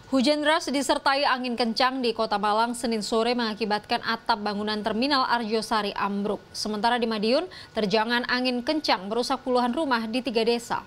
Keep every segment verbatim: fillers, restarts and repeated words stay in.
Hujan deras disertai angin kencang di Kota Malang Senin sore mengakibatkan atap bangunan Terminal Arjosari ambruk. Sementara di Madiun, terjangan angin kencang merusak puluhan rumah di tiga desa.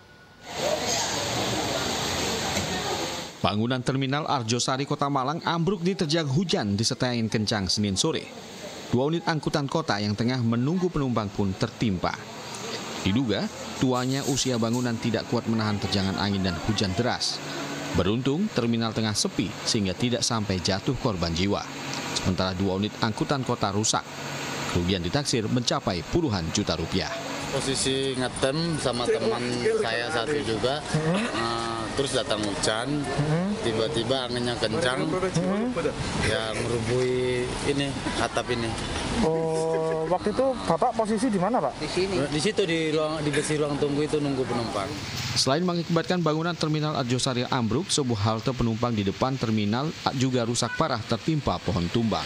Bangunan Terminal Arjosari Kota Malang ambruk diterjang hujan disertai angin kencang Senin sore. Dua unit angkutan kota yang tengah menunggu penumpang pun tertimpa. Diduga, tuanya usia bangunan tidak kuat menahan terjangan angin dan hujan deras. Beruntung, terminal tengah sepi sehingga tidak sampai jatuh korban jiwa. Sementara dua unit angkutan kota rusak. Kerugian ditaksir mencapai puluhan juta rupiah. Posisi ngetem sama teman saya satu juga, uh, terus datang hujan, tiba-tiba anginnya kencang, ya merubuhi ini atap ini. Oh, waktu itu Bapak posisi di mana, Pak? Di sini. Di situ di ruang di besi ruang tunggu itu nunggu penumpang. Selain mengakibatkan bangunan Terminal Arjosari ambruk, sebuah halte penumpang di depan terminal juga rusak parah tertimpa pohon tumbang.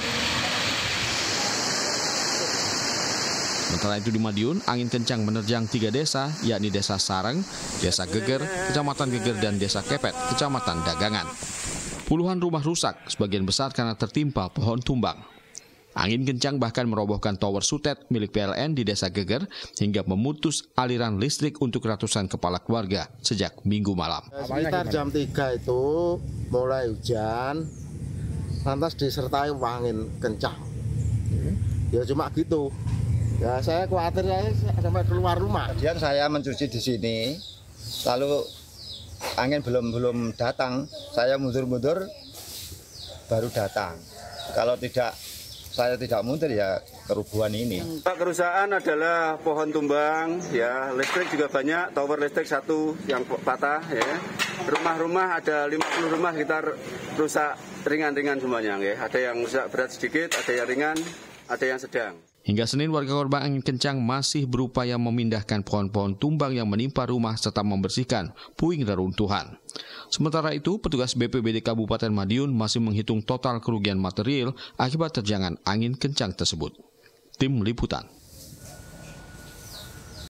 Sementara itu di Madiun, angin kencang menerjang tiga desa, yakni Desa Sarang, Desa Geger, Kecamatan Geger, dan Desa Kepet, Kecamatan Dagangan. Puluhan rumah rusak, sebagian besar karena tertimpa pohon tumbang. Angin kencang bahkan merobohkan tower sutet milik P L N di Desa Geger hingga memutus aliran listrik untuk ratusan kepala keluarga sejak Minggu malam. Sekitar jam tiga itu mulai hujan, lantas disertai angin kencang. Ya cuma gitu. Ya saya khawatir ya sampai keluar rumah. Kemudian saya mencuci di sini, lalu angin belum belum datang, saya mundur-mundur baru datang. Kalau tidak saya tidak mundur ya kerubuhan ini. Kerusakan adalah pohon tumbang, ya listrik juga banyak, tower listrik satu yang patah, ya. Rumah-rumah ada lima puluh rumah sekitar rusak ringan-ringan semuanya, ya. Ada yang rusak berat sedikit, ada yang ringan, ada yang sedang. Hingga Senin, warga korban angin kencang masih berupaya memindahkan pohon-pohon tumbang yang menimpa rumah serta membersihkan puing reruntuhan. Sementara itu, petugas B P B D Kabupaten Madiun masih menghitung total kerugian material akibat terjangan angin kencang tersebut. Tim Liputan.